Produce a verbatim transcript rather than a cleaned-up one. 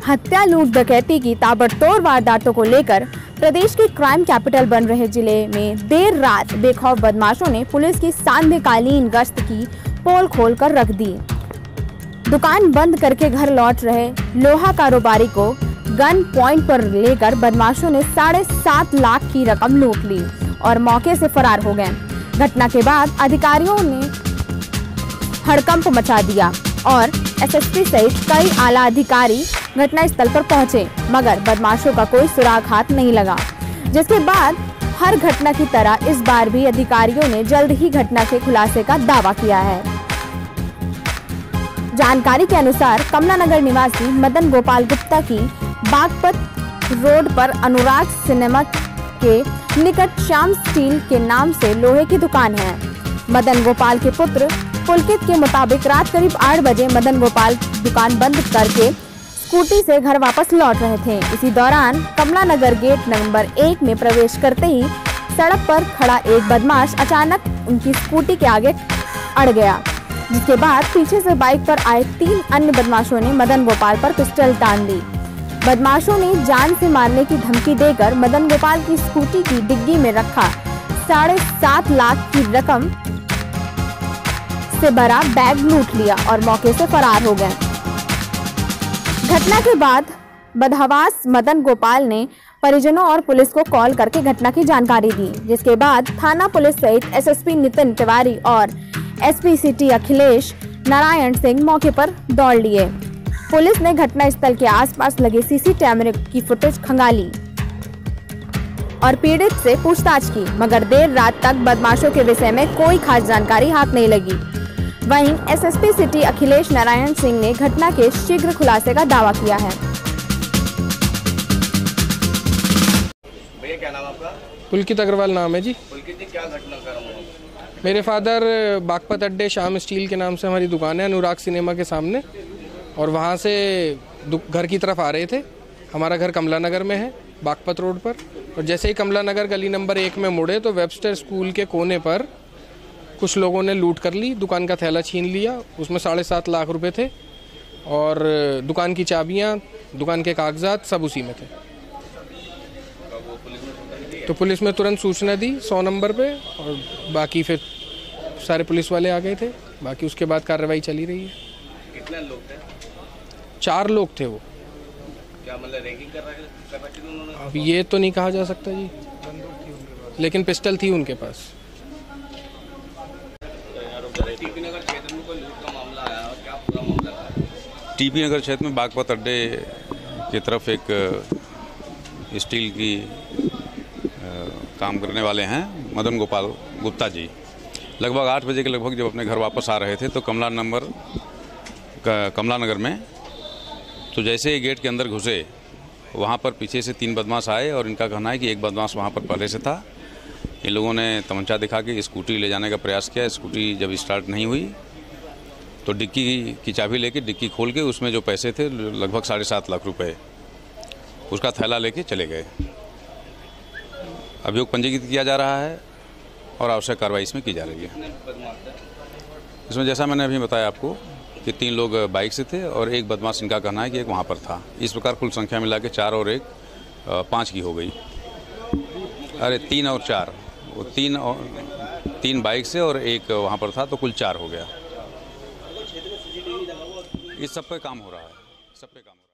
हत्या, लूट, डकैती की ताबड़तोड़ वारदातों को लेकर प्रदेश के क्राइम कैपिटल बन रहे जिले में देर रात बेखौफ बदमाशों ने पुलिस की सांध्यकालीन गश्त की पोल खोलकर रख दी। दुकान बंद करके घर लौट रहे लोहा कारोबारी को गन पॉइंट पर लेकर बदमाशों ने साढ़े सात लाख की रकम लूट ली और मौके से फरार हो गए। घटना के बाद अधिकारियों ने हड़कंप मचा दिया और एसएसपी सहित कई आला अधिकारी घटनास्थल पर पहुंचे, मगर बदमाशों का कोई सुराग हाथ नहीं लगा। जिसके बाद हर घटना की तरह इस बार भी अधिकारियों ने जल्द ही घटना के खुलासे का दावा किया है। जानकारी के अनुसार कमला नगर निवासी मदन गोपाल गुप्ता की बागपत रोड पर अनुराग सिनेमा के निकट श्याम स्टील के नाम से लोहे की दुकान है। मदन गोपाल के पुत्र पुलकित के मुताबिक रात करीब आठ बजे मदन गोपाल दुकान बंद करके स्कूटी से घर वापस लौट रहे थे। इसी दौरान कमला नगर गेट नंबर एक में प्रवेश करते ही सड़क पर खड़ा एक बदमाश अचानक उनकी स्कूटी के आगे अड़ गया, जिसके बाद पीछे से बाइक पर आए तीन अन्य बदमाशों ने मदन गोपाल पर पिस्टल तान दी। बदमाशों ने जान से मारने की धमकी देकर मदन गोपाल की स्कूटी की डिग्गी में रखा साढ़े सात लाख की रकम से भरा बैग लूट लिया और मौके से फरार हो गए। घटना के बाद बदहवास मदन गोपाल ने परिजनों और पुलिस को कॉल करके घटना की जानकारी दी, जिसके बाद थाना पुलिस सहित एसएसपी नितिन तिवारी और एसपी सिटी अखिलेश नारायण सिंह मौके पर दौड़ लिए। पुलिस ने घटनास्थल के आसपास लगे सीसी कैमरे की फुटेज खंगाली और पीड़ित से पूछताछ की, मगर देर रात तक बदमाशों के विषय में कोई खास जानकारी हाथ नहीं लगी। वहीं एसएसपी सिटी अखिलेश नारायण सिंह ने घटना के शीघ्र खुलासे का दावा किया है। भैया क्या नाम आपका? पुलकित अग्रवाल नाम है जी। पुलकित जी, क्या घटना कर रहा हूँ? मेरे फादर बागपत अड्डे श्याम स्टील के नाम से हमारी दुकान है अनुराग सिनेमा के सामने, और वहाँ से घर की तरफ आ रहे थे। हमारा घर कमला नगर में है, बागपत रोड पर। और जैसे ही कमला नगर गली नंबर एक में मुड़े तो वेबस्टर स्कूल के कोने पर कुछ लोगों ने लूट कर ली। दुकान का थैला छीन लिया, उसमें साढ़े सात लाख रुपए थे और दुकान की चाबियाँ, दुकान के कागजात सब उसी में थे। तो पुलिस में तुरंत सूचना दी सौ नंबर पे, और बाकी फिर सारे पुलिस वाले आ गए थे। बाकी उसके बाद कार्रवाई चली रही है। कितने लोग थे? चार लोग थे वो। क्या मतलब रैगिंग कर रहे कर रखी थी उन्होंने? अब ये तो नहीं कहा जा सकता जी, लेकिन पिस्टल थी उनके पास। टीपी नगर क्षेत्र में कोई लूट का मामला आया और क्या पूरा मामला था? टीपी नगर क्षेत्र में बागपत अड्डे की तरफ एक स्टील की काम करने वाले हैं मदन गोपाल गुप्ता जी, लगभग आठ बजे के लगभग जब अपने घर वापस आ रहे थे तो कमला नंबर कमला नगर में, तो जैसे ही गेट के अंदर घुसे वहाँ पर पीछे से तीन बदमाश आए और इनका कहना है कि एक बदमाश वहाँ पर पहले से था। इन लोगों ने तमंचा दिखा के स्कूटी ले जाने का प्रयास किया। स्कूटी जब स्टार्ट नहीं हुई तो डिक्की की चाबी लेके डिक्की खोल के उसमें जो पैसे थे लगभग साढ़े सात लाख रुपए उसका थैला लेके चले गए। अभियोग पंजीकृत किया जा रहा है और आवश्यक कार्रवाई इसमें की जा रही है। इसमें जैसा मैंने अभी बताया आपको कि तीन लोग बाइक से थे और एक बदमाश, इनका कहना है कि एक वहाँ पर था। इस प्रकार कुल संख्या मिला के चार और एक पाँच की हो गई। अरे तीन और चार, वो तीन और तीन बाइक से और एक वहाँ पर था, तो कुल चार हो गया। इस सब पे काम हो रहा है, सब पे काम हो रहा है।